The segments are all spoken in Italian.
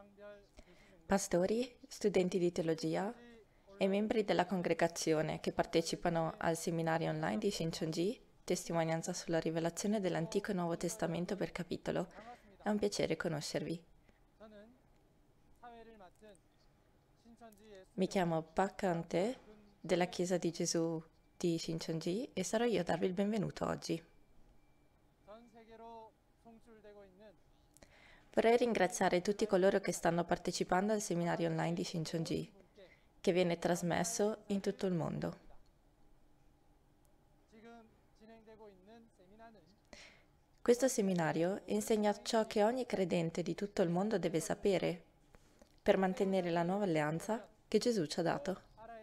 Pastori, studenti di teologia e membri della congregazione che partecipano al seminario online di Shincheonji, testimonianza sulla rivelazione dell'Antico e Nuovo Testamento per capitolo, è un piacere conoscervi. Mi chiamo Park Kante della Chiesa di Gesù di Shincheonji e sarò io a darvi il benvenuto oggi. Vorrei ringraziare tutti coloro che stanno partecipando al seminario online di Shincheonji, che viene trasmesso in tutto il mondo. Questo seminario insegna ciò che ogni credente di tutto il mondo deve sapere per mantenere la nuova alleanza che Gesù ci ha dato.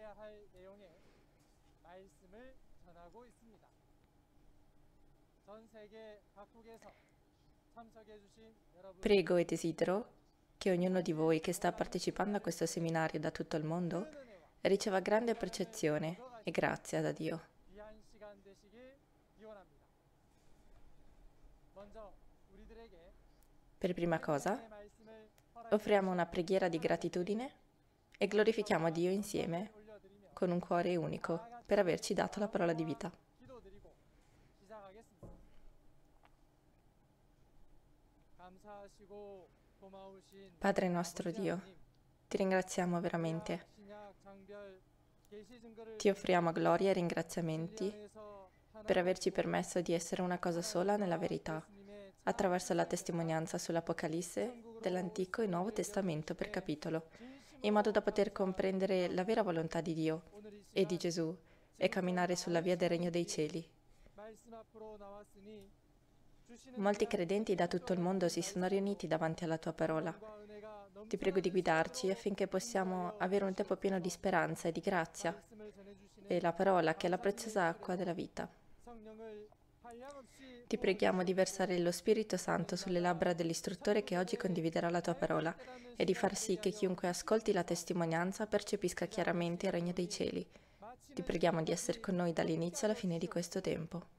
Prego e desidero che ognuno di voi che sta partecipando a questo seminario da tutto il mondo riceva grande percezione e grazia da Dio. Per prima cosa, offriamo una preghiera di gratitudine e glorifichiamo Dio insieme con un cuore unico per averci dato la parola di vita. Padre nostro Dio, ti ringraziamo veramente. Ti offriamo gloria e ringraziamenti per averci permesso di essere una cosa sola nella verità, attraverso la testimonianza sull'Apocalisse dell'Antico e Nuovo Testamento per capitolo, in modo da poter comprendere la vera volontà di Dio e di Gesù e camminare sulla via del Regno dei Cieli. Molti credenti da tutto il mondo si sono riuniti davanti alla tua parola. Ti prego di guidarci affinché possiamo avere un tempo pieno di speranza e di grazia e la parola che è la preziosa acqua della vita. Ti preghiamo di versare lo Spirito Santo sulle labbra dell'istruttore che oggi condividerà la tua parola e di far sì che chiunque ascolti la testimonianza percepisca chiaramente il Regno dei Cieli. Ti preghiamo di essere con noi dall'inizio alla fine di questo tempo.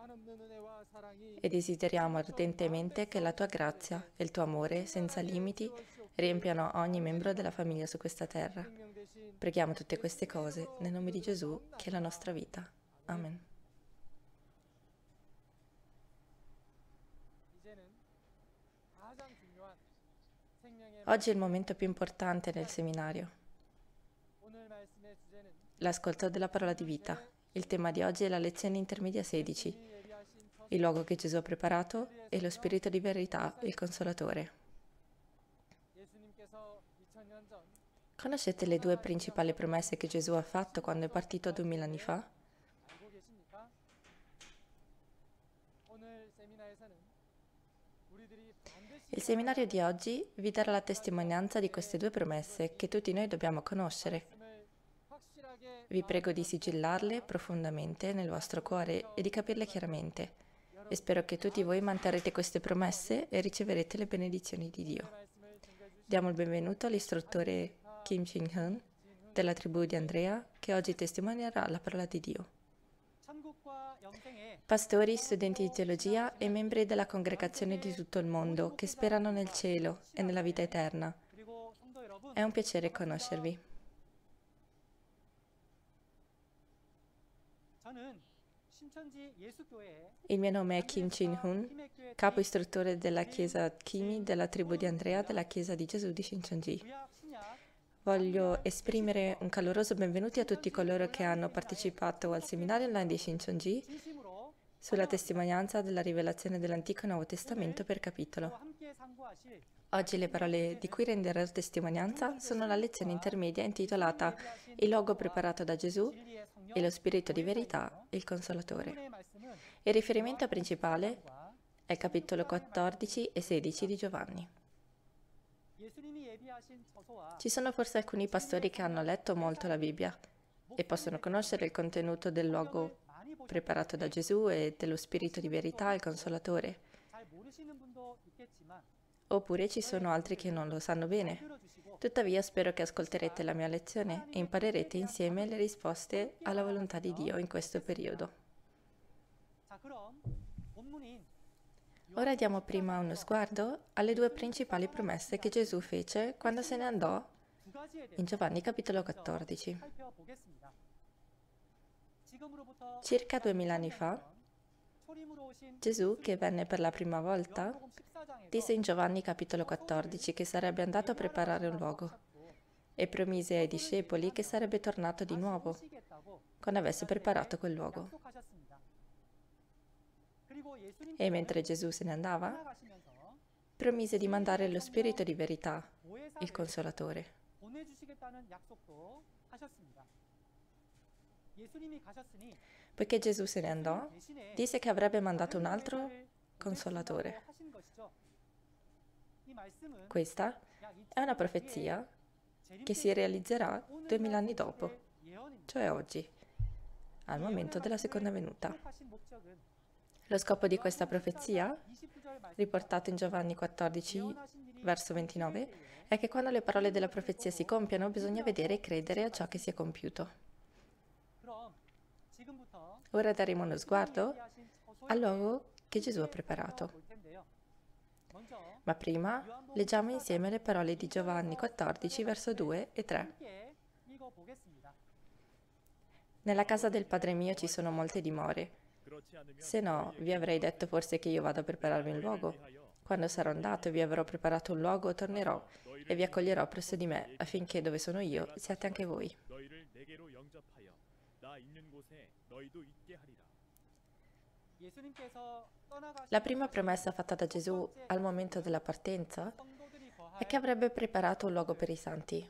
E desideriamo ardentemente che la tua grazia e il tuo amore senza limiti riempiano ogni membro della famiglia su questa terra. Preghiamo tutte queste cose nel nome di Gesù, che è la nostra vita. Amen. Oggi è il momento più importante nel seminario, l'ascolto della parola di vita. Il tema di oggi è la lezione intermedia 16, il luogo che Gesù ha preparato e lo Spirito di verità, il Consolatore. Conoscete le due principali promesse che Gesù ha fatto quando è partito 2000 anni fa? Il seminario di oggi vi darà la testimonianza di queste due promesse che tutti noi dobbiamo conoscere. Vi prego di sigillarle profondamente nel vostro cuore e di capirle chiaramente. E spero che tutti voi manterrete queste promesse e riceverete le benedizioni di Dio. Diamo il benvenuto all'istruttore Kim Jin-hun della tribù di Andrea, che oggi testimonierà la parola di Dio. Pastori, studenti di teologia e membri della congregazione di tutto il mondo che sperano nel cielo e nella vita eterna. È un piacere conoscervi. Il mio nome è Kim Jin-hun, capo istruttore della chiesa Kimi della tribù di Andrea della chiesa di Gesù di Shincheonji. Voglio esprimere un caloroso benvenuto a tutti coloro che hanno partecipato al seminario online di Shincheonji sulla testimonianza della rivelazione dell'Antico e Nuovo Testamento per capitolo. Oggi le parole di cui renderò testimonianza sono la lezione intermedia intitolata Il luogo preparato da Gesù e lo Spirito di verità, il Consolatore. Il riferimento principale è il capitolo 14 e 16 di Giovanni. Ci sono forse alcuni pastori che hanno letto molto la Bibbia e possono conoscere il contenuto del luogo preparato da Gesù e dello Spirito di verità, il Consolatore. Oppure ci sono altri che non lo sanno bene. Tuttavia spero che ascolterete la mia lezione e imparerete insieme le risposte alla volontà di Dio in questo periodo. Ora diamo prima uno sguardo alle due principali promesse che Gesù fece quando se ne andò in Giovanni capitolo 14. Circa 2000 anni fa, Gesù, che venne per la prima volta, disse in Giovanni capitolo 14 che sarebbe andato a preparare un luogo e promise ai discepoli che sarebbe tornato di nuovo quando avesse preparato quel luogo. E mentre Gesù se ne andava, promise di mandare lo Spirito di verità, il Consolatore. Poiché Gesù se ne andò, disse che avrebbe mandato un altro Consolatore. Questa è una profezia che si realizzerà 2000 anni dopo, cioè oggi, al momento della seconda venuta. Lo scopo di questa profezia, riportato in Giovanni 14, verso 29, è che quando le parole della profezia si compiano, bisogna vedere e credere a ciò che si è compiuto. Ora daremo uno sguardo al luogo che Gesù ha preparato. Ma prima leggiamo insieme le parole di Giovanni 14, verso 2 e 3. Nella casa del Padre mio ci sono molte dimore. Se no, vi avrei detto forse che io vado a prepararvi un luogo. Quando sarò andato e vi avrò preparato un luogo, tornerò e vi accoglierò presso di me, affinché dove sono io siate anche voi. La prima promessa fatta da Gesù al momento della partenza è che avrebbe preparato un luogo per i santi.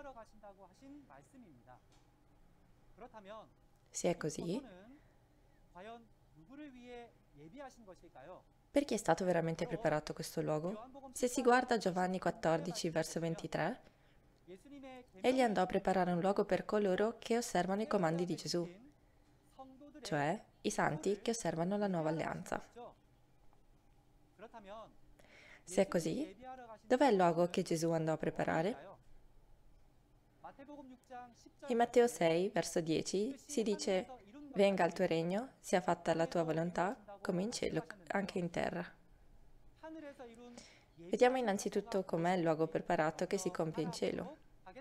Se è così, perché è stato veramente preparato questo luogo? Se si guarda Giovanni 14, verso 23, egli andò a preparare un luogo per coloro che osservano i comandi di Gesù, cioè i santi che osservano la nuova alleanza. Se è così, dov'è il luogo che Gesù andò a preparare? In Matteo 6, verso 10, si dice: «Venga il tuo regno, sia fatta la tua volontà, come in cielo, anche in terra». Vediamo innanzitutto com'è il luogo preparato che si compie in cielo.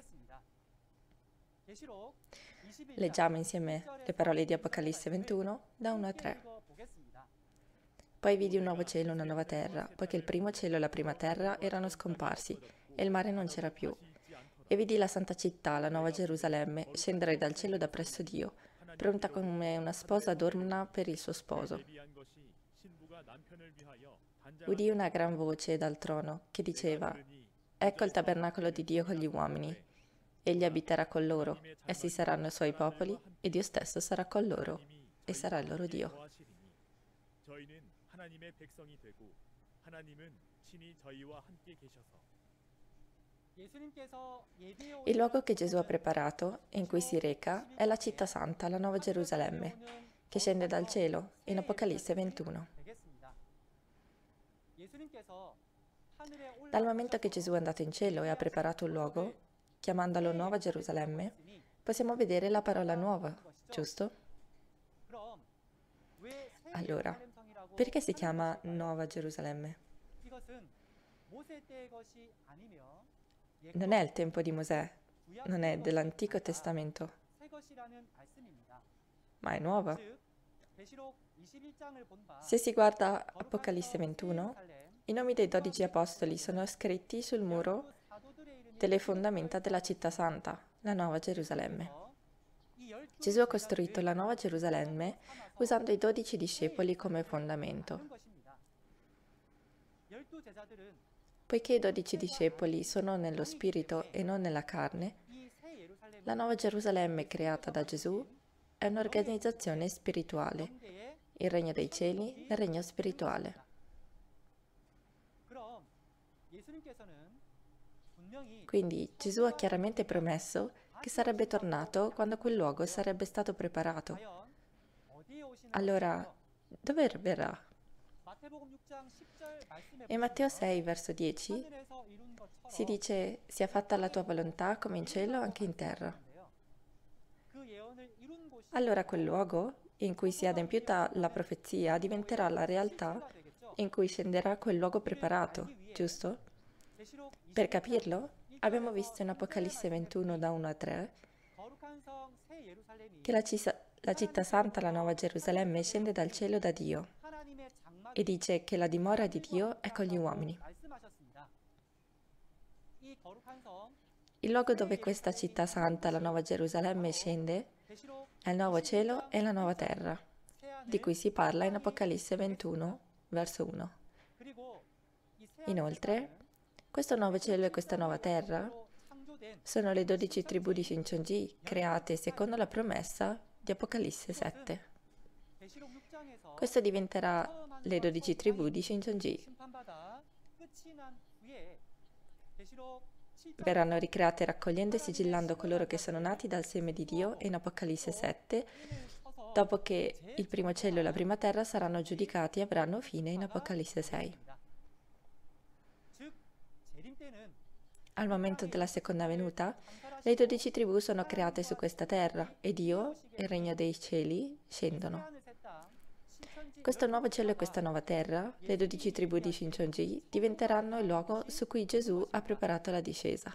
Leggiamo insieme le parole di Apocalisse 21, da 1 a 3. Poi vidi un nuovo cielo e una nuova terra, poiché il primo cielo e la prima terra erano scomparsi, e il mare non c'era più. E vidi la santa città, la nuova Gerusalemme, scendere dal cielo da presso Dio, pronta come una sposa adorna per il suo sposo. Udì una gran voce dal trono che diceva: «Ecco il tabernacolo di Dio con gli uomini. Egli abiterà con loro, essi saranno i suoi popoli, e Dio stesso sarà con loro, e sarà il loro Dio». Il luogo che Gesù ha preparato, in cui si reca, è la città santa, la nuova Gerusalemme, che scende dal cielo, in Apocalisse 21. Dal momento che Gesù è andato in cielo e ha preparato un luogo, chiamandolo Nuova Gerusalemme, possiamo vedere la parola nuova, giusto? Allora, perché si chiama Nuova Gerusalemme? Non è il tempo di Mosè, non è dell'Antico Testamento, ma è nuova. Se si guarda Apocalisse 21, i nomi dei 12 apostoli sono scritti sul muro delle fondamenta della città santa, la Nuova Gerusalemme. Gesù ha costruito la Nuova Gerusalemme usando i 12 discepoli come fondamento. Poiché i 12 discepoli sono nello spirito e non nella carne, la Nuova Gerusalemme creata da Gesù è un'organizzazione spirituale, il regno dei cieli, il regno spirituale. Quindi Gesù ha chiaramente promesso che sarebbe tornato quando quel luogo sarebbe stato preparato. Allora, dove verrà? In Matteo 6, verso 10, si dice: «Sia fatta la tua volontà come in cielo, anche in terra». Allora quel luogo, in cui si è adempiuta la profezia, diventerà la realtà in cui scenderà quel luogo preparato, giusto? Per capirlo, abbiamo visto in Apocalisse 21 da 1 a 3 che la città santa, la Nuova Gerusalemme, scende dal cielo da Dio e dice che la dimora di Dio è con gli uomini. Il luogo dove questa città santa, la Nuova Gerusalemme, scende è il nuovo cielo e la nuova terra, di cui si parla in Apocalisse 21, verso 1. Inoltre, questo nuovo cielo e questa nuova terra sono le 12 tribù di Shincheonji create secondo la promessa di Apocalisse 7. Questo diventerà le 12 tribù di Shincheonji. Verranno ricreate raccogliendo e sigillando coloro che sono nati dal seme di Dio in Apocalisse 7, dopo che il primo cielo e la prima terra saranno giudicati e avranno fine in Apocalisse 6. Al momento della seconda venuta, le 12 tribù sono create su questa terra e Dio, il regno dei cieli, scendono. Questo nuovo cielo e questa nuova terra, le 12 tribù di Shincheonji, diventeranno il luogo su cui Gesù ha preparato la discesa.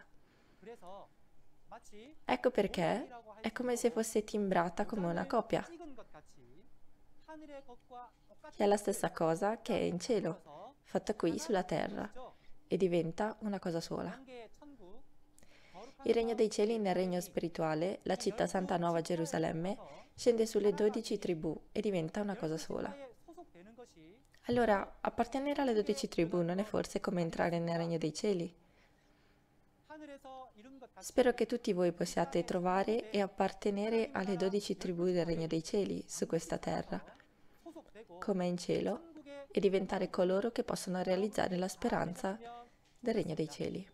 Ecco perché è come se fosse timbrata come una copia, che è la stessa cosa che è in cielo, fatta qui sulla terra, e diventa una cosa sola. Il regno dei cieli nel regno spirituale, la città santa Nuova Gerusalemme, scende sulle 12 tribù e diventa una cosa sola. Allora, appartenere alle 12 tribù non è forse come entrare nel regno dei cieli? Spero che tutti voi possiate trovare e appartenere alle 12 tribù del regno dei cieli su questa terra, come in cielo, e diventare coloro che possono realizzare la speranza del regno dei cieli.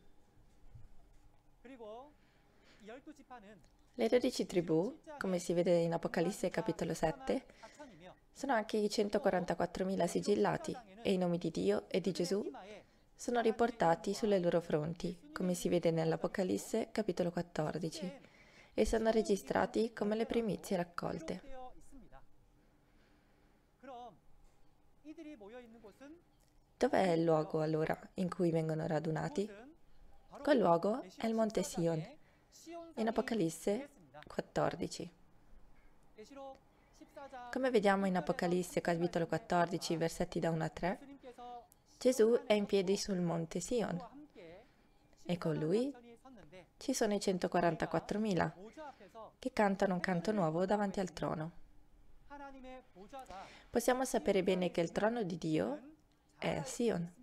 Le 12 tribù, come si vede in Apocalisse capitolo 7, sono anche i 144.000 sigillati e i nomi di Dio e di Gesù sono riportati sulle loro fronti, come si vede nell'Apocalisse capitolo 14, e sono registrati come le primizie raccolte. Dov'è il luogo allora in cui vengono radunati? Quel luogo è il Monte Sion, in Apocalisse 14. Come vediamo in Apocalisse capitolo 14, versetti da 1 a 3, Gesù è in piedi sul Monte Sion e con lui ci sono i 144.000 che cantano un canto nuovo davanti al trono. Possiamo sapere bene che il trono di Dio è a Sion.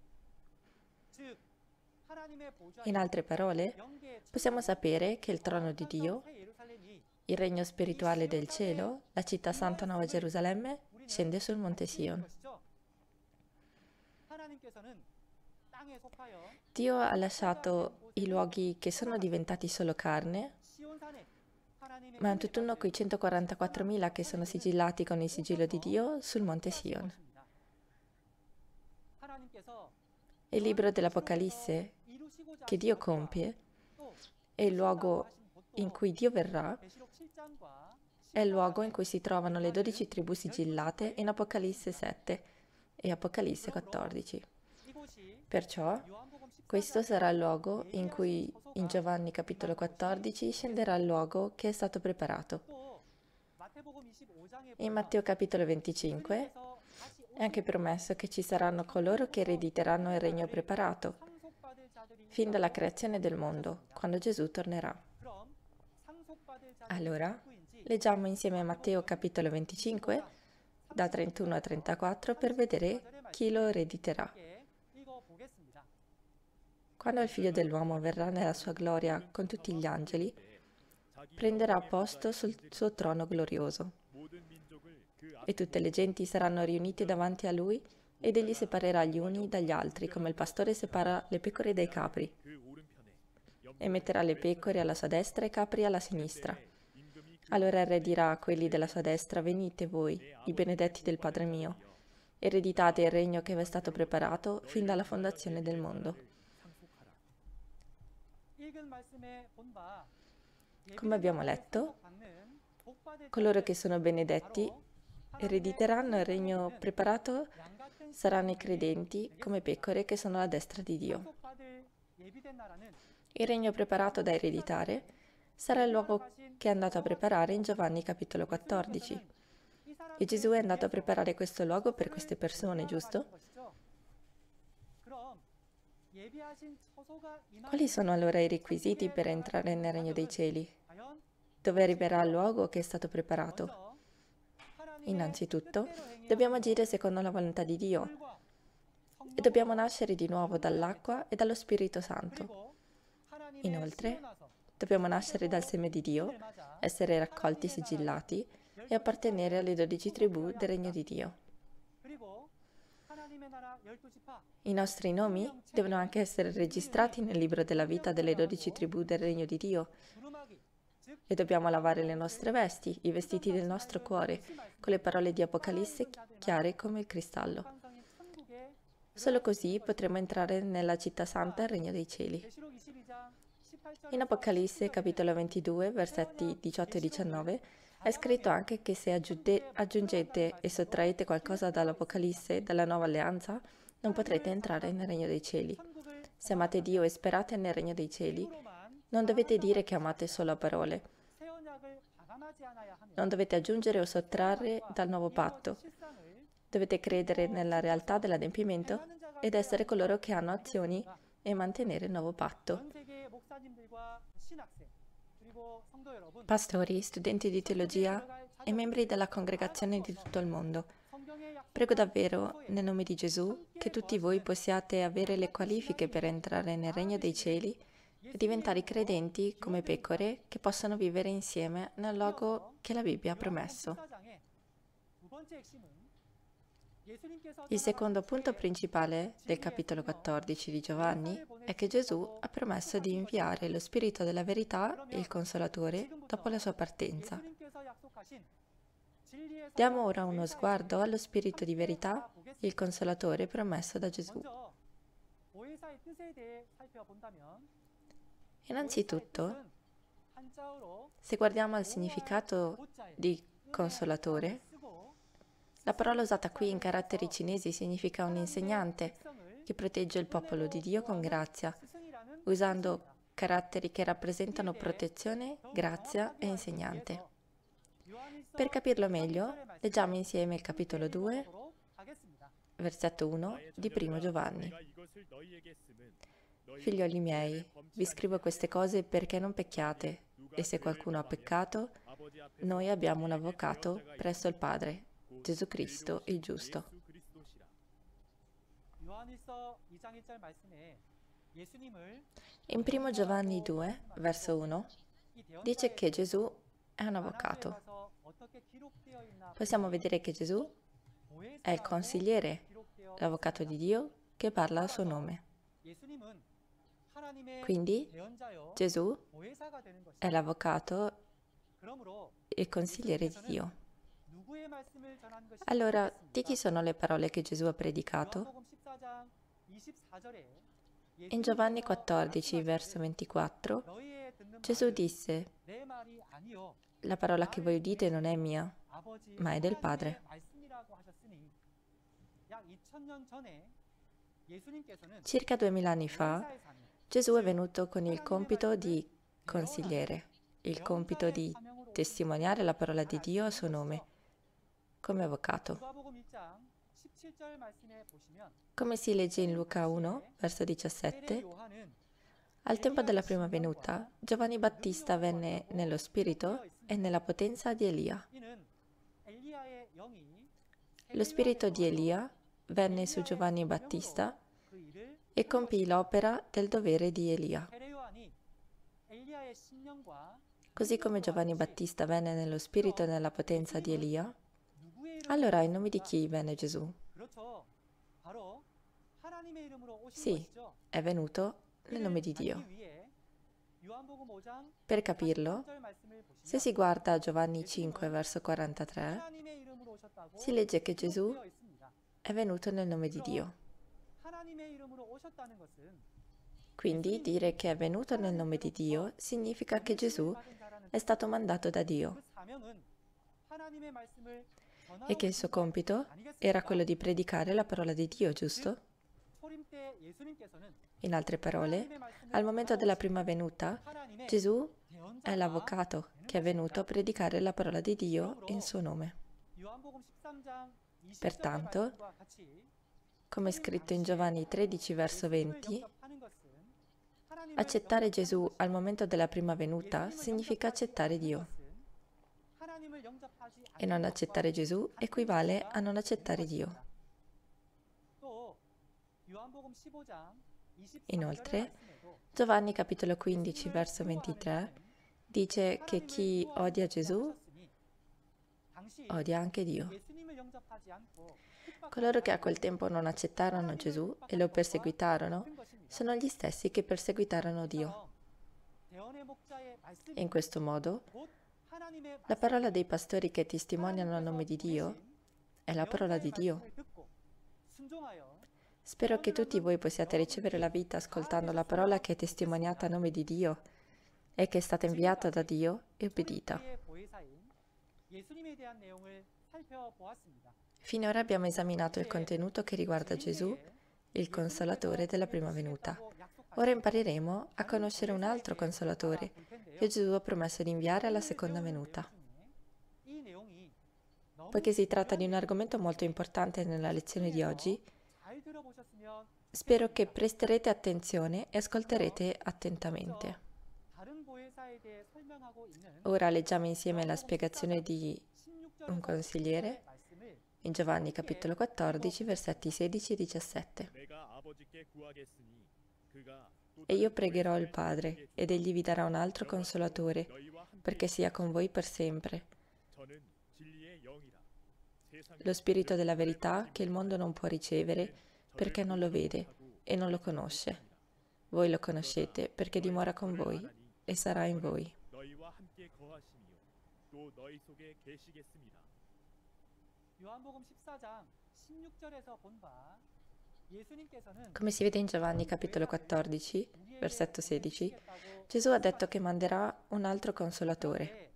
In altre parole, possiamo sapere che il trono di Dio, il regno spirituale del cielo, la città santa Nuova Gerusalemme, scende sul Monte Sion. Dio ha lasciato i luoghi che sono diventati solo carne, ma un tutt'uno quei 144.000 che sono sigillati con il sigillo di Dio sul Monte Sion. Il libro dell'Apocalisse che Dio compie è il luogo in cui Dio verrà, è il luogo in cui si trovano le 12 tribù sigillate in Apocalisse 7 e Apocalisse 14. Perciò, questo sarà il luogo in cui in Giovanni capitolo 14 scenderà il luogo che è stato preparato. In Matteo capitolo 25 è anche promesso che ci saranno coloro che erediteranno il regno preparato, fin dalla creazione del mondo, quando Gesù tornerà. Allora, leggiamo insieme Matteo capitolo 25, da 31 a 34, per vedere chi lo erediterà. Quando il Figlio dell'uomo verrà nella sua gloria con tutti gli angeli, prenderà posto sul suo trono glorioso. E tutte le genti saranno riunite davanti a lui ed egli separerà gli uni dagli altri, come il pastore separa le pecore dai capri. E metterà le pecore alla sua destra e i capri alla sinistra. Allora il re dirà a quelli della sua destra: venite voi, i benedetti del Padre mio, ereditate il regno che vi è stato preparato fin dalla fondazione del mondo. Come abbiamo letto, coloro che sono benedetti erediteranno il regno preparato saranno i credenti come pecore che sono alla destra di Dio. Il regno preparato da ereditare sarà il luogo che è andato a preparare in Giovanni capitolo 14. E Gesù è andato a preparare questo luogo per queste persone, giusto? Quali sono allora i requisiti per entrare nel regno dei cieli? Dove arriverà il luogo che è stato preparato? Innanzitutto, dobbiamo agire secondo la volontà di Dio e dobbiamo nascere di nuovo dall'acqua e dallo Spirito Santo. Inoltre, dobbiamo nascere dal seme di Dio, essere raccolti sigillati e appartenere alle 12 tribù del regno di Dio. I nostri nomi devono anche essere registrati nel libro della vita delle 12 tribù del regno di Dio. E dobbiamo lavare le nostre vesti, i vestiti del nostro cuore, con le parole di Apocalisse chiare come il cristallo. Solo così potremo entrare nella città santa, il regno dei cieli. In Apocalisse, capitolo 22, versetti 18 e 19, è scritto anche che se aggiungete e sottraete qualcosa dall'Apocalisse, dalla nuova alleanza, non potrete entrare nel regno dei cieli. Se amate Dio e sperate nel regno dei cieli, non dovete dire che amate solo a parole. Non dovete aggiungere o sottrarre dal nuovo patto. Dovete credere nella realtà dell'adempimento ed essere coloro che hanno azioni e mantenere il nuovo patto. Pastori, studenti di teologia e membri della congregazione di tutto il mondo, prego davvero, nel nome di Gesù, che tutti voi possiate avere le qualifiche per entrare nel regno dei cieli e diventare credenti come pecore che possano vivere insieme nel luogo che la Bibbia ha promesso. Il secondo punto principale del capitolo 14 di Giovanni è che Gesù ha promesso di inviare lo Spirito della verità, il Consolatore, dopo la sua partenza. Diamo ora uno sguardo allo Spirito di verità, il Consolatore promesso da Gesù. Innanzitutto, se guardiamo al significato di Consolatore, la parola usata qui in caratteri cinesi significa un insegnante che protegge il popolo di Dio con grazia, usando caratteri che rappresentano protezione, grazia e insegnante. Per capirlo meglio, leggiamo insieme il capitolo 2, versetto 1 di Primo Giovanni. Figlioli miei, vi scrivo queste cose perché non pecchiate, e se qualcuno ha peccato, noi abbiamo un avvocato presso il Padre, Gesù Cristo il giusto. In 1 Giovanni 2, verso 1, dice che Gesù è un avvocato. Possiamo vedere che Gesù è il consigliere, l'avvocato di Dio che parla al suo nome. Quindi Gesù è l'avvocato e il consigliere di Dio. Allora, di chi sono le parole che Gesù ha predicato? In Giovanni 14, verso 24, Gesù disse: la parola che voi udite non è mia, ma è del Padre. Circa 2000 anni fa, Gesù è venuto con il compito di consigliere, il compito di testimoniare la parola di Dio a suo nome, come avvocato. Come si legge in Luca 1, verso 17, al tempo della prima venuta, Giovanni Battista venne nello spirito e nella potenza di Elia. Lo spirito di Elia venne su Giovanni Battista e compì l'opera del dovere di Elia. Così come Giovanni Battista venne nello spirito e nella potenza di Elia, allora in nome di chi venne Gesù? Sì, è venuto nel nome di Dio. Per capirlo, se si guarda Giovanni 5, verso 43, si legge che Gesù è venuto nel nome di Dio. Quindi dire che è venuto nel nome di Dio significa che Gesù è stato mandato da Dio. e che il suo compito era quello di predicare la parola di Dio, giusto? In altre parole, al momento della prima venuta, Gesù è l'avvocato che è venuto a predicare la parola di Dio in suo nome. Pertanto, come è scritto in Giovanni 13, verso 20, accettare Gesù al momento della prima venuta significa accettare Dio. E non accettare Gesù equivale a non accettare Dio. Inoltre, Giovanni capitolo 15, verso 23, dice che chi odia Gesù odia anche Dio. Coloro che a quel tempo non accettarono Gesù e lo perseguitarono sono gli stessi che perseguitarono Dio. E in questo modo, la parola dei pastori che testimoniano a nome di Dio è la parola di Dio. Spero che tutti voi possiate ricevere la vita ascoltando la parola che è testimoniata a nome di Dio e che è stata inviata da Dio e obbedita. Finora abbiamo esaminato il contenuto che riguarda Gesù, il Consolatore della prima venuta. Ora impareremo a conoscere un altro Consolatore che Gesù ha promesso di inviare alla seconda venuta. Poiché si tratta di un argomento molto importante nella lezione di oggi, spero che presterete attenzione e ascolterete attentamente. Ora leggiamo insieme la spiegazione di un consigliere in Giovanni capitolo 14, versetti 16 e 17. E io pregherò il Padre, ed egli vi darà un altro consolatore, perché sia con voi per sempre. Lo Spirito della verità che il mondo non può ricevere, perché non lo vede e non lo conosce. Voi lo conoscete, perché dimora con voi e sarà in voi. Come si vede in Giovanni capitolo 14, versetto 16, Gesù ha detto che manderà un altro consolatore.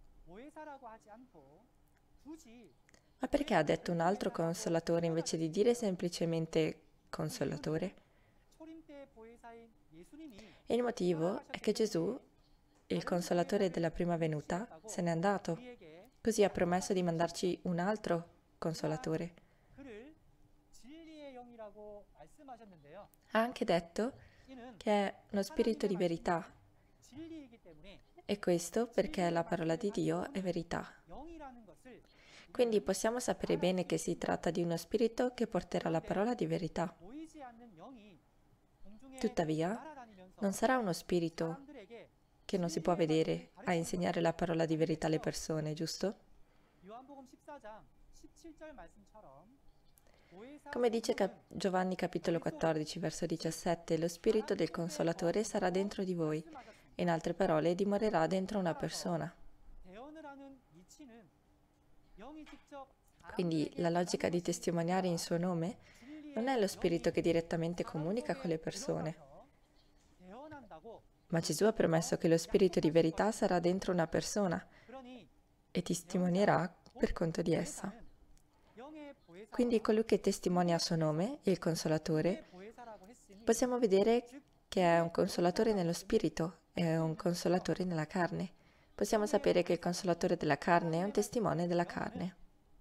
Ma perché ha detto un altro consolatore invece di dire semplicemente consolatore? E il motivo è che Gesù, il consolatore della prima venuta, se n'è andato. Così ha promesso di mandarci un altro consolatore. Ha anche detto che è uno spirito di verità. E questo perché la parola di Dio è verità. Quindi possiamo sapere bene che si tratta di uno spirito che porterà la parola di verità. Tuttavia, non sarà uno spirito che non si può vedere a insegnare la parola di verità alle persone, giusto? Come dice Giovanni capitolo 14, verso 17, lo spirito del Consolatore sarà dentro di voi. In altre parole, dimorerà dentro una persona. Quindi la logica di testimoniare in suo nome non è lo spirito che direttamente comunica con le persone, ma Gesù ha promesso che lo spirito di verità sarà dentro una persona e testimonierà per conto di essa. Quindi colui che testimonia a suo nome, il Consolatore, possiamo vedere che è un Consolatore nello spirito e un Consolatore nella carne. Possiamo sapere che il Consolatore della carne è un testimone della carne.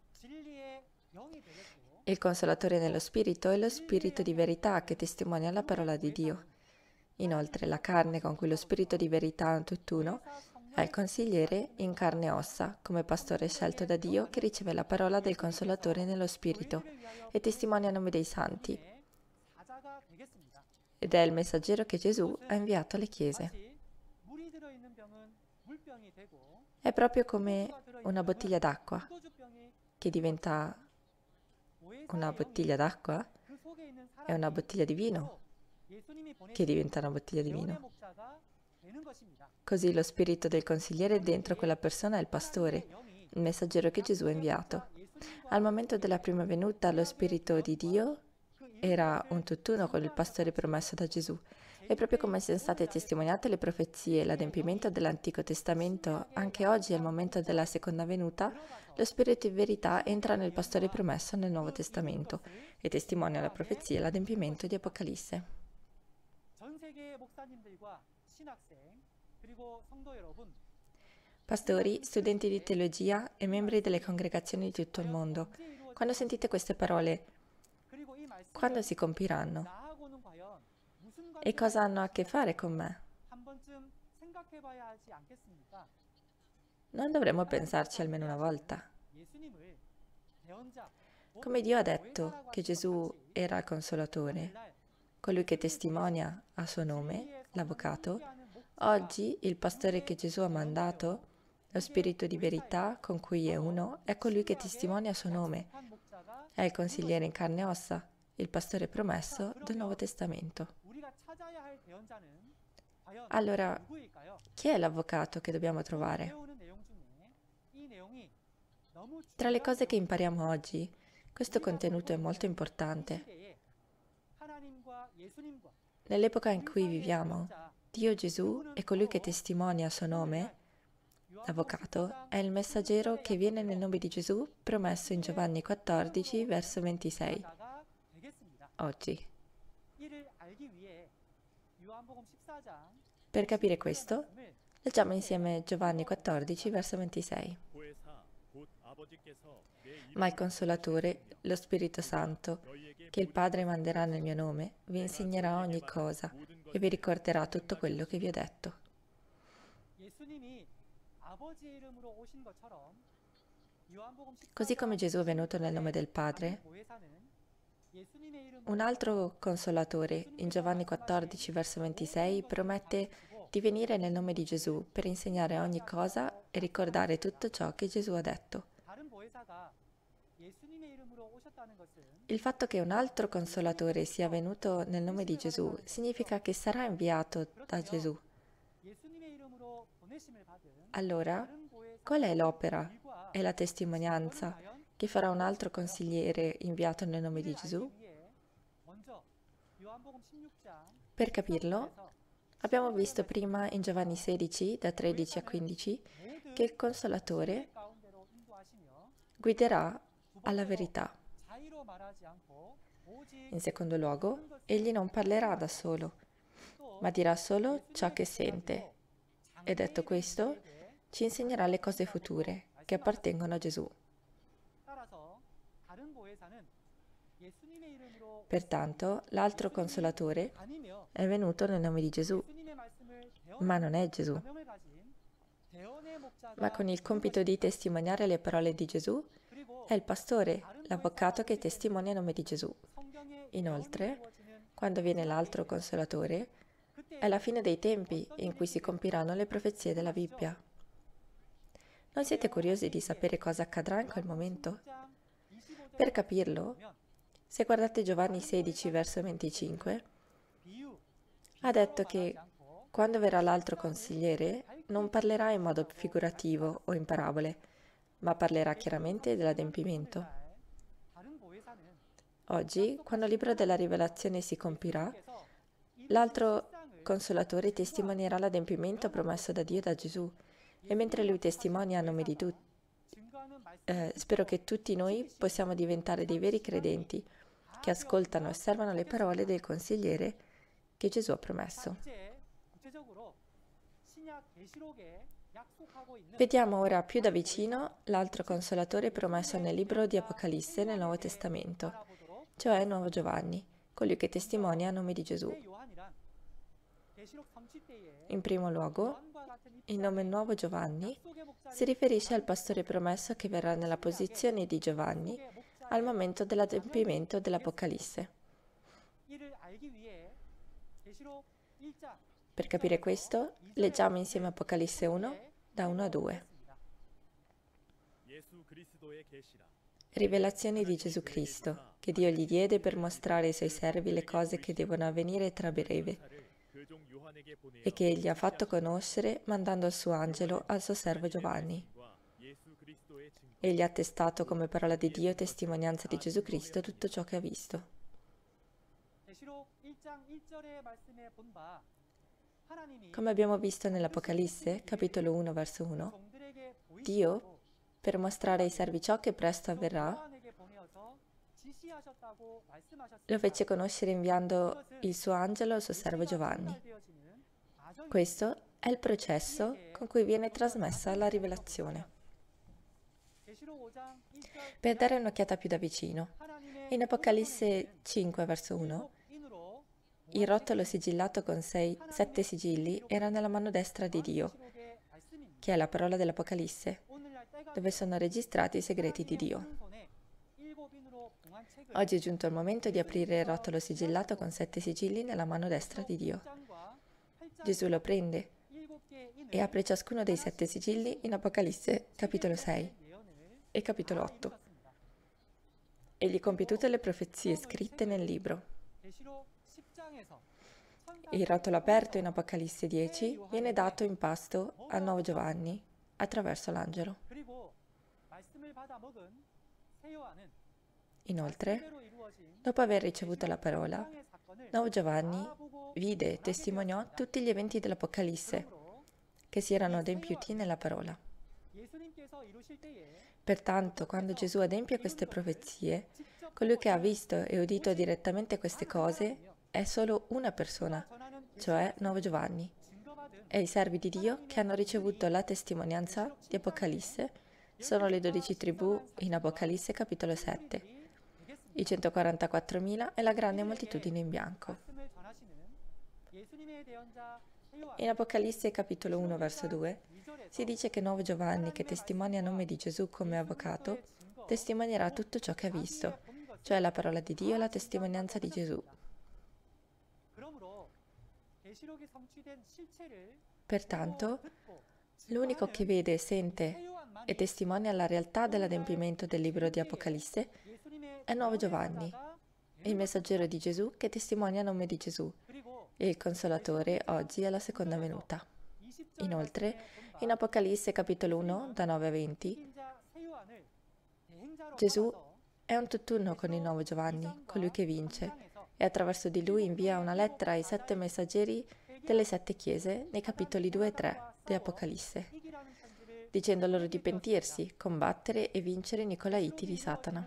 Il Consolatore nello spirito è lo spirito di verità che testimonia la parola di Dio. Inoltre la carne con cui lo spirito di verità è un tutt'uno è il consigliere in carne e ossa, come pastore scelto da Dio che riceve la parola del Consolatore nello spirito e testimonia a nome dei santi. Ed è il messaggero che Gesù ha inviato alle chiese. È proprio come una bottiglia d'acqua che diventa una bottiglia d'acqua e una bottiglia di vino che diventa una bottiglia di vino. Così lo spirito del consigliere dentro quella persona è il pastore, il messaggero che Gesù ha inviato. Al momento della prima venuta lo spirito di Dio era un tutt'uno con il pastore promesso da Gesù E proprio come sono state testimoniate le profezie e l'adempimento dell'Antico Testamento, anche oggi, al momento della seconda venuta, lo Spirito in verità entra nel pastore promesso nel Nuovo Testamento e testimonia la profezia e l'adempimento di Apocalisse. Pastori, studenti di teologia e membri delle congregazioni di tutto il mondo, quando sentite queste parole, quando si compiranno? E cosa hanno a che fare con me? Non dovremmo pensarci almeno una volta. Come Dio ha detto che Gesù era il Consolatore, colui che testimonia a suo nome, l'Avvocato, oggi il pastore che Gesù ha mandato, lo Spirito di verità con cui è uno, è colui che testimonia a suo nome. È il consigliere in carne e ossa, il pastore promesso del Nuovo Testamento. Allora, chi è l'avvocato che dobbiamo trovare? Tra le cose che impariamo oggi, questo contenuto è molto importante. Nell'epoca in cui viviamo, Dio Gesù è colui che testimonia a suo nome. L'avvocato è il messaggero che viene nel nome di Gesù promesso in Giovanni 14, verso 26. Oggi. Per capire questo, leggiamo insieme Giovanni 14, verso 26. Ma il Consolatore, lo Spirito Santo, che il Padre manderà nel mio nome, vi insegnerà ogni cosa e vi ricorderà tutto quello che vi ho detto. Così come Gesù è venuto nel nome del Padre, un altro Consolatore, in Giovanni 14, verso 26, promette di venire nel nome di Gesù per insegnare ogni cosa e ricordare tutto ciò che Gesù ha detto. Il fatto che un altro Consolatore sia venuto nel nome di Gesù significa che sarà inviato da Gesù. Allora, qual è l'opera e la testimonianza che farà un altro consigliere inviato nel nome di Gesù? Per capirlo, abbiamo visto prima in Giovanni 16, da 13 a 15, che il Consolatore guiderà alla verità. In secondo luogo, egli non parlerà da solo, ma dirà solo ciò che sente. E detto questo, ci insegnerà le cose future che appartengono a Gesù. Pertanto, l'altro Consolatore è venuto nel nome di Gesù, ma non è Gesù. Ma con il compito di testimoniare le parole di Gesù, è il pastore, l'avvocato che testimonia il nome di Gesù. Inoltre, quando viene l'altro Consolatore, è la fine dei tempi in cui si compiranno le profezie della Bibbia. Non siete curiosi di sapere cosa accadrà in quel momento? Per capirlo, se guardate Giovanni 16, verso 25, ha detto che quando verrà l'altro consigliere non parlerà in modo figurativo o in parabole, ma parlerà chiaramente dell'adempimento. Oggi, quando il libro della Rivelazione si compirà, l'altro Consolatore testimonierà l'adempimento promesso da Dio e da Gesù, e mentre lui testimonia a nome di tutti, spero che tutti noi possiamo diventare dei veri credenti che ascoltano e osservano le parole del consigliere che Gesù ha promesso. Vediamo ora più da vicino l'altro Consolatore promesso nel libro di Apocalisse nel Nuovo Testamento, cioè il Nuovo Giovanni, colui che testimonia a nome di Gesù. In primo luogo, il nome Nuovo Giovanni si riferisce al pastore promesso che verrà nella posizione di Giovanni al momento dell'adempimento dell'Apocalisse. Per capire questo, leggiamo insieme Apocalisse 1, da 1 a 2. Rivelazioni di Gesù Cristo, che Dio gli diede per mostrare ai suoi servi le cose che devono avvenire tra breve, e che egli ha fatto conoscere mandando il suo angelo al suo servo Giovanni. Egli ha attestato come parola di Dio e testimonianza di Gesù Cristo tutto ciò che ha visto. Come abbiamo visto nell'Apocalisse, capitolo 1, verso 1, Dio, per mostrare ai servi ciò che presto avverrà, lo fece conoscere inviando il suo angelo al suo servo Giovanni. Questo è il processo con cui viene trasmessa la rivelazione. Per dare un'occhiata più da vicino, in Apocalisse 5, verso 1, il rotolo sigillato con 7 sigilli era nella mano destra di Dio, che è la parola dell'Apocalisse, dove sono registrati i segreti di Dio. Oggi è giunto il momento di aprire il rotolo sigillato con 7 sigilli nella mano destra di Dio. Gesù lo prende e apre ciascuno dei 7 sigilli in Apocalisse capitolo 6 e capitolo 8. Egli compie tutte le profezie scritte nel libro. Il rotolo aperto in Apocalisse 10 viene dato in pasto al nuovo Giovanni attraverso l'angelo. Inoltre, dopo aver ricevuto la parola, nuovo Giovanni vide e testimoniò tutti gli eventi dell'Apocalisse che si erano adempiuti nella parola. Pertanto, quando Gesù adempie queste profezie, colui che ha visto e udito direttamente queste cose è solo una persona, cioè nuovo Giovanni, e i servi di Dio che hanno ricevuto la testimonianza di Apocalisse sono le 12 tribù in Apocalisse capitolo 7, i 144.000 e la grande moltitudine in bianco. In Apocalisse capitolo 1 verso 2 si dice che nuovo Giovanni, che testimonia a nome di Gesù come avvocato, testimonierà tutto ciò che ha visto, cioè la parola di Dio e la testimonianza di Gesù. Pertanto, l'unico che vede, sente e testimonia la realtà dell'adempimento del libro di Apocalisse è nuovo Giovanni, il messaggero di Gesù che testimonia a nome di Gesù, e il Consolatore oggi alla seconda venuta. Inoltre, in Apocalisse capitolo 1, da 9 a 20, Gesù è un tutt'uno con il nuovo Giovanni, colui che vince, e attraverso di lui invia una lettera ai 7 messaggeri delle 7 chiese nei capitoli 2 e 3 di Apocalisse, dicendo loro di pentirsi, combattere e vincere i Nicolaiti di Satana.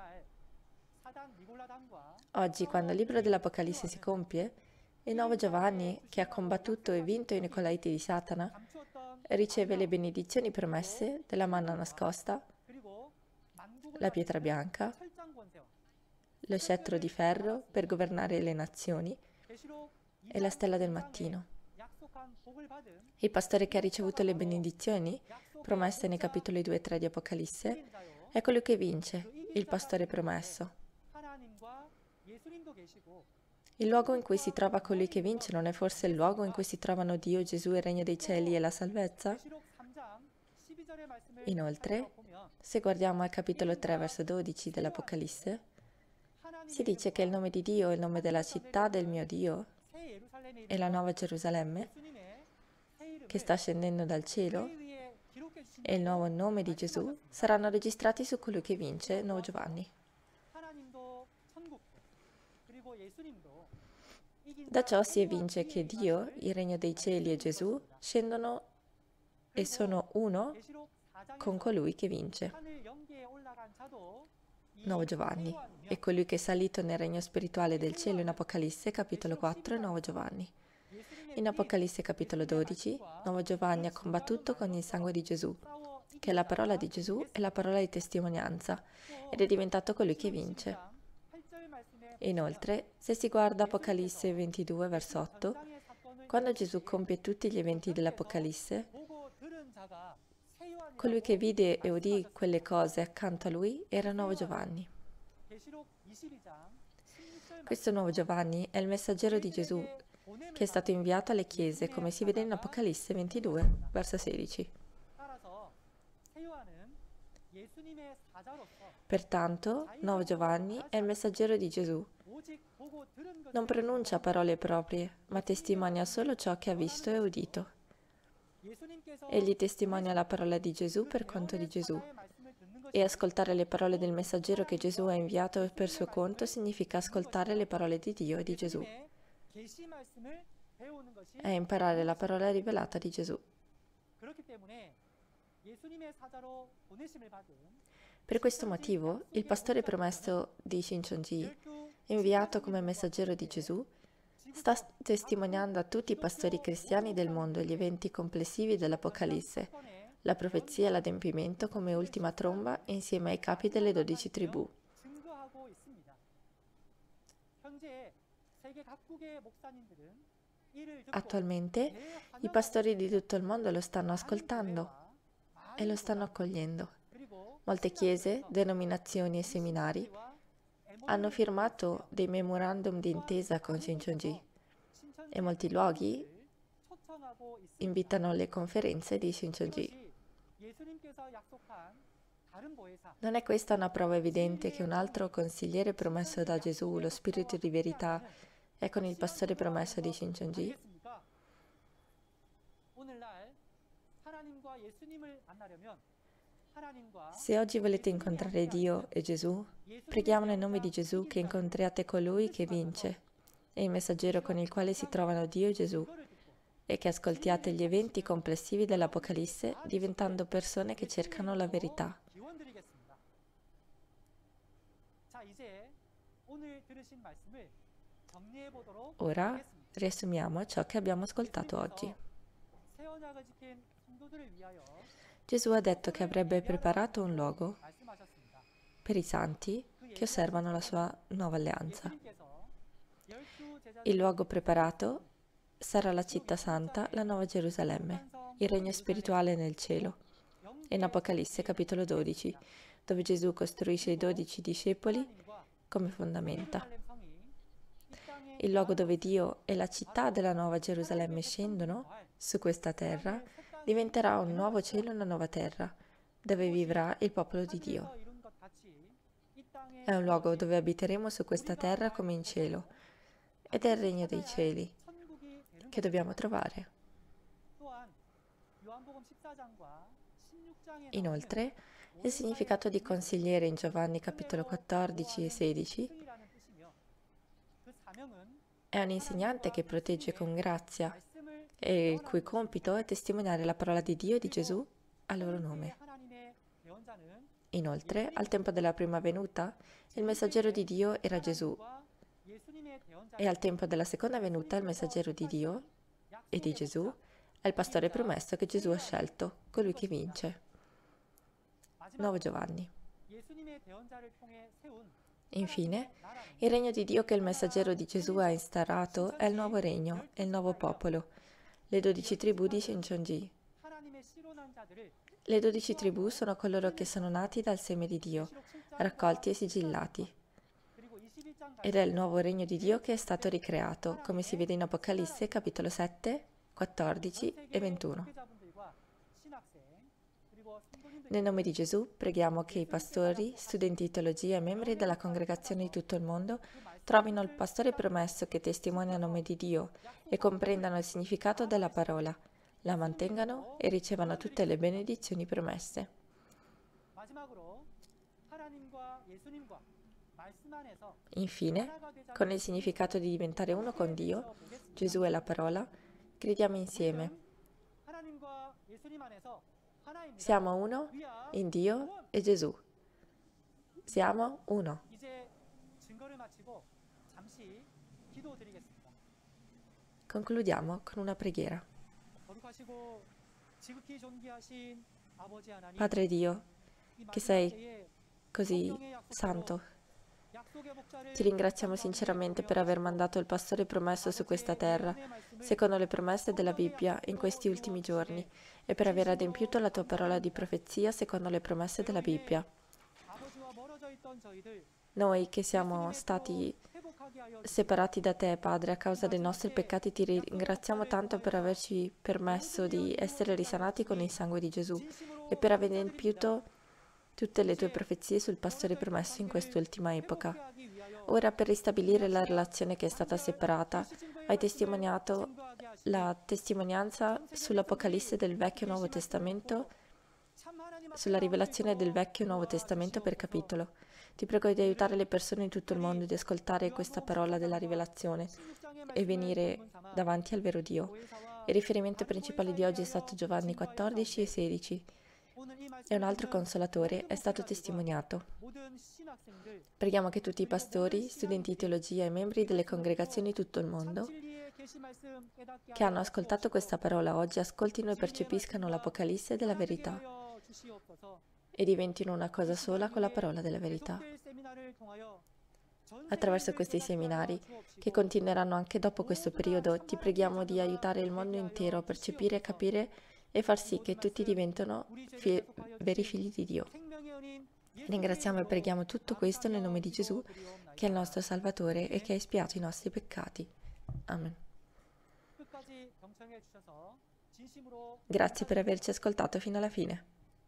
Oggi, quando il libro dell'Apocalisse si compie, il nuovo Giovanni, che ha combattuto e vinto i Nicolaiti di Satana, riceve le benedizioni promesse della manna nascosta, la pietra bianca, lo scettro di ferro per governare le nazioni e la stella del mattino. Il pastore che ha ricevuto le benedizioni, promesse nei capitoli 2 e 3 di Apocalisse, è colui che vince, il pastore promesso. Il luogo in cui si trova colui che vince non è forse il luogo in cui si trovano Dio, Gesù, il regno dei cieli e la salvezza? Inoltre, se guardiamo al capitolo 3, verso 12 dell'Apocalisse, si dice che il nome di Dio, il nome della città del mio Dio e la nuova Gerusalemme, che sta scendendo dal cielo, e il nuovo nome di Gesù saranno registrati su colui che vince, nuovo Giovanni. Da ciò si evince che Dio, il regno dei cieli e Gesù scendono e sono uno con colui che vince, nuovo Giovanni, e colui che è salito nel regno spirituale del cielo in Apocalisse capitolo 4 e nuovo Giovanni. In Apocalisse capitolo 12, nuovo Giovanni ha combattuto con il sangue di Gesù, che è la parola di Gesù e la parola di testimonianza, ed è diventato colui che vince. Inoltre, se si guarda Apocalisse 22, verso 8, quando Gesù compie tutti gli eventi dell'Apocalisse, colui che vide e udì quelle cose accanto a lui era nuovo Giovanni. Questo nuovo Giovanni è il messaggero di Gesù, che è stato inviato alle chiese, come si vede in Apocalisse 22, verso 16. Pertanto, nuovo Giovanni è il messaggero di Gesù. Non pronuncia parole proprie, ma testimonia solo ciò che ha visto e udito. Egli testimonia la parola di Gesù per conto di Gesù E ascoltare le parole del messaggero che Gesù ha inviato per suo conto significa ascoltare le parole di Dio e di Gesù. È imparare la parola rivelata di Gesù. Per questo motivo, il pastore promesso di Shincheonji, inviato come messaggero di Gesù, sta testimoniando a tutti i pastori cristiani del mondo gli eventi complessivi dell'Apocalisse, la profezia e l'adempimento come ultima tromba insieme ai capi delle 12 tribù. Attualmente, i pastori di tutto il mondo lo stanno ascoltando e lo stanno accogliendo. Molte chiese, denominazioni e seminari hanno firmato dei memorandum di intesa con Shincheonji e molti luoghi invitano alle conferenze di Shincheonji. Non è questa una prova evidente che un altro consigliere promesso da Gesù, lo Spirito di verità, è con il pastore promesso di Shincheonji? Se oggi volete incontrare Dio e Gesù, preghiamo nel nome di Gesù che incontriate colui che vince e il messaggero con il quale si trovano Dio e Gesù, e che ascoltiate gli eventi complessivi dell'Apocalisse diventando persone che cercano la verità. Ora riassumiamo ciò che abbiamo ascoltato oggi. Gesù ha detto che avrebbe preparato un luogo per i santi che osservano la sua nuova alleanza. Il luogo preparato sarà la città santa, la Nuova Gerusalemme, il regno spirituale nel cielo. In Apocalisse capitolo 12, dove Gesù costruisce i 12 discepoli come fondamenta. Il luogo dove Dio e la città della Nuova Gerusalemme scendono su questa terra diventerà un nuovo cielo e una nuova terra, dove vivrà il popolo di Dio. È un luogo dove abiteremo su questa terra come in cielo, ed è il regno dei cieli che dobbiamo trovare. Inoltre, il significato di consigliere in Giovanni capitolo 14 e 16 è un insegnante che protegge con grazia e il cui compito è testimoniare la parola di Dio e di Gesù a loro nome. Inoltre, al tempo della prima venuta, il messaggero di Dio era Gesù, e al tempo della seconda venuta il messaggero di Dio e di Gesù è il pastore promesso che Gesù ha scelto, colui che vince. 9 Giovanni. Infine, il regno di Dio che il messaggero di Gesù ha instaurato è il nuovo regno e il nuovo popolo, le 12 tribù di Shincheonji. Le 12 tribù sono coloro che sono nati dal seme di Dio, raccolti e sigillati. Ed è il nuovo regno di Dio che è stato ricreato, come si vede in Apocalisse capitolo 7, 14 e 21. Nel nome di Gesù preghiamo che i pastori, studenti di teologia e membri della congregazione di tutto il mondo trovino il pastore promesso che testimonia il nome di Dio e comprendano il significato della parola, la mantengano e ricevano tutte le benedizioni promesse. Infine, con il significato di diventare uno con Dio, Gesù e la parola, gridiamo insieme: siamo uno in Dio e Gesù. Siamo uno. Concludiamo con una preghiera. Padre Dio, che sei così santo, ti ringraziamo sinceramente per aver mandato il pastore promesso su questa terra, secondo le promesse della Bibbia, in questi ultimi giorni, e per aver adempiuto la tua parola di profezia secondo le promesse della Bibbia. Noi che siamo stati separati da te, Padre, a causa dei nostri peccati, ti ringraziamo tanto per averci permesso di essere risanati con il sangue di Gesù e per aver adempiuto tutte le tue profezie sul pastore promesso in quest'ultima epoca. Ora, per ristabilire la relazione che è stata separata, hai testimoniato la testimonianza sull'Apocalisse del Vecchio e Nuovo Testamento sulla rivelazione del Vecchio e Nuovo Testamento per capitolo. Ti prego di aiutare le persone in tutto il mondo di ascoltare questa parola della rivelazione e venire davanti al vero Dio. Il riferimento principale di oggi è stato Giovanni 14 e 16 e un altro consolatore è stato testimoniato. Preghiamo che tutti i pastori, studenti di teologia e membri delle congregazioni di tutto il mondo che hanno ascoltato questa parola oggi ascoltino e percepiscano l'Apocalisse della verità e diventino una cosa sola con la parola della verità. Attraverso questi seminari, che continueranno anche dopo questo periodo, ti preghiamo di aiutare il mondo intero a percepire, capire e far sì che tutti diventino veri figli di Dio. Ringraziamo e preghiamo tutto questo nel nome di Gesù, che è il nostro Salvatore e che ha espiato i nostri peccati. Amen. Grazie per averci ascoltato fino alla fine.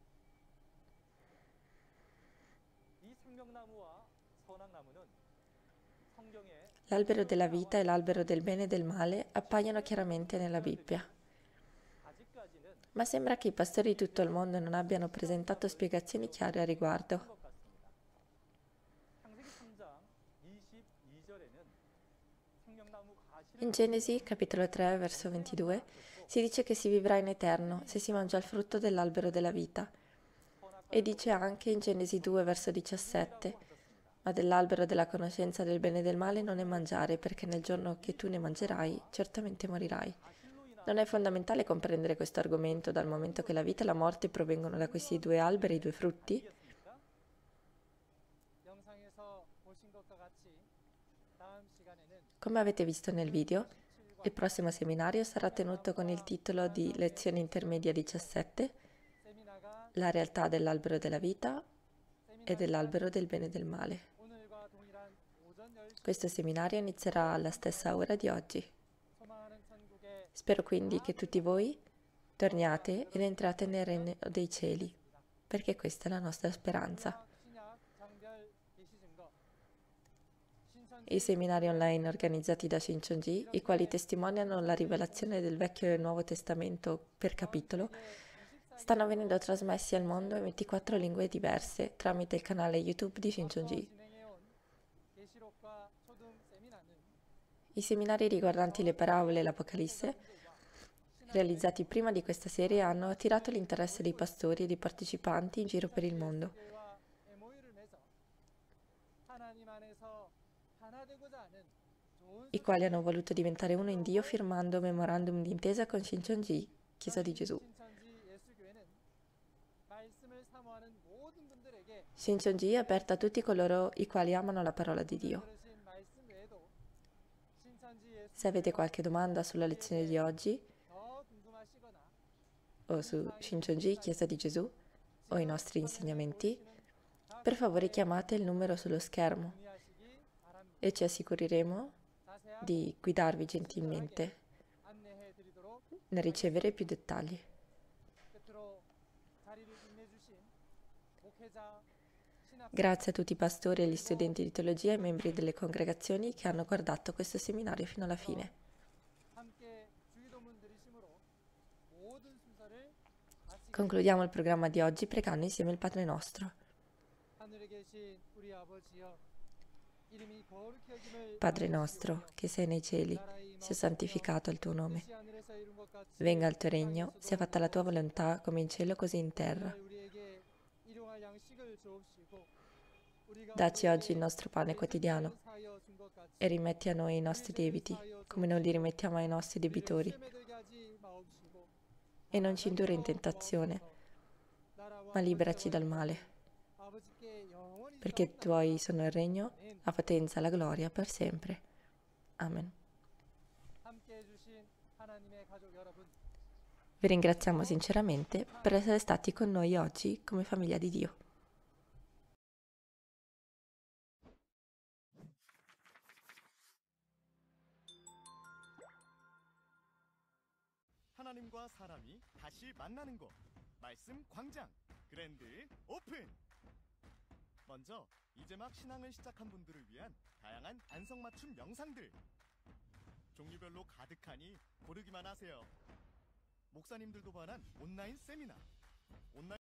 L'albero della vita e l'albero del bene e del male appaiono chiaramente nella Bibbia. Ma sembra che i pastori di tutto il mondo non abbiano presentato spiegazioni chiare a riguardo. In Genesi, capitolo 3, verso 22, si dice che si vivrà in eterno se si mangia il frutto dell'albero della vita. E dice anche in Genesi 2, verso 17, ma dell'albero della conoscenza del bene e del male non ne mangiare, perché nel giorno che tu ne mangerai, certamente morirai. Non è fondamentale comprendere questo argomento dal momento che la vita e la morte provengono da questi due alberi, i due frutti? Come avete visto nel video, il prossimo seminario sarà tenuto con il titolo di Lezione intermedia 17, la realtà dell'albero della vita e dell'albero del bene e del male. Questo seminario inizierà alla stessa ora di oggi. Spero quindi che tutti voi torniate ed entrate nel regno dei cieli, perché questa è la nostra speranza. I seminari online organizzati da Shincheonji, i quali testimoniano la rivelazione del Vecchio e Nuovo Testamento per capitolo, stanno venendo trasmessi al mondo in 24 lingue diverse tramite il canale YouTube di Shincheonji. I seminari riguardanti le parabole e l'Apocalisse, realizzati prima di questa serie, hanno attirato l'interesse dei pastori e dei partecipanti in giro per il mondo, i quali hanno voluto diventare uno in Dio firmando memorandum d'intesa con Shincheonji, Chiesa di Gesù. Shincheonji è aperta a tutti coloro i quali amano la parola di Dio. Se avete qualche domanda sulla lezione di oggi, o su Shincheonji, Chiesa di Gesù, o i nostri insegnamenti, per favore chiamate il numero sullo schermo e ci assicureremo di guidarvi gentilmente nel ricevere più dettagli. Grazie a tutti i pastori e gli studenti di teologia e i membri delle congregazioni che hanno guardato questo seminario fino alla fine. Concludiamo il programma di oggi pregando insieme il Padre nostro. Padre nostro, che sei nei cieli, sia santificato il tuo nome. Venga il tuo regno, sia fatta la tua volontà come in cielo così in terra. Dacci oggi il nostro pane quotidiano e rimetti a noi i nostri debiti, come noi li rimettiamo ai nostri debitori. E non ci indurre in tentazione, ma liberaci dal male. Perché tuoi sono il regno, la potenza e la gloria per sempre. Amen. Vi ringraziamo sinceramente per essere stati con noi oggi come famiglia di Dio. 하나님과 사람이 다시 만나는 곳, 말씀 광장, 그랜드 오픈! 먼저 이제 막 신앙을 시작한 분들을 위한 다양한 안성맞춤 영상들, 종류별로 가득하니 고르기만 하세요. 목사님들도 반한 온라인 세미나, 온라인